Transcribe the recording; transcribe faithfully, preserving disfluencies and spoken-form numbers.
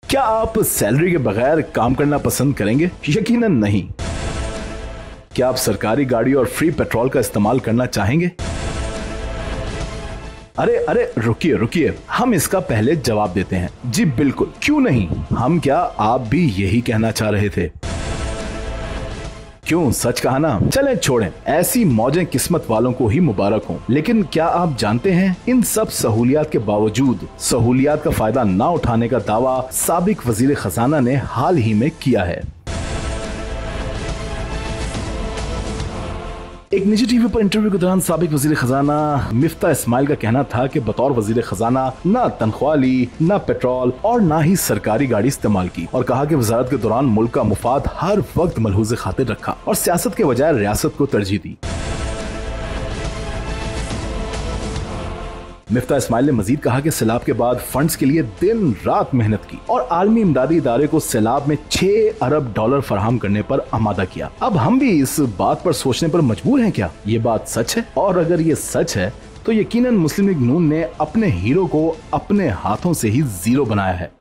क्या आप सैलरी के बगैर काम करना पसंद करेंगे? यकीनन नहीं। क्या आप सरकारी गाड़ी और फ्री पेट्रोल का इस्तेमाल करना चाहेंगे? अरे अरे रुकिए रुकिए, हम इसका पहले जवाब देते हैं। जी बिल्कुल, क्यों नहीं। हम क्या आप भी यही कहना चाह रहे थे? क्यों, सच कहा ना। चलें छोड़ें, ऐसी मौजें किस्मत वालों को ही मुबारक हों। लेकिन क्या आप जानते हैं, इन सब सहूलियात के बावजूद सहूलियात का फायदा ना उठाने का दावा साबिक वजीर खजाना ने हाल ही में किया है। एक निजी टीवी पर इंटरव्यू के दौरान साबिक वजीर खजाना मिफ्ता इस्माइल का कहना था कि बतौर वजीर खजाना ना तनख्वाह ली, ना पेट्रोल और ना ही सरकारी गाड़ी इस्तेमाल की, और कहा कि वजारत के दौरान मुल्क का मुफाद हर वक्त मलहूज़ खातिर रखा और सियासत के बजाय रियासत को तरजीह दी। मिफ्ता इस्माइल ने मजीद कहा कि सैलाब के बाद फंड्स के लिए दिन रात मेहनत की और आलमी इमदादी इदारे को सैलाब में छह अरब डॉलर फराहम करने पर आमादा किया। अब हम भी इस बात पर सोचने पर मजबूर हैं, क्या ये बात सच है? और अगर ये सच है तो यकीनन मुस्लिम लीग नून ने अपने हीरो को अपने हाथों से ही जीरो बनाया है।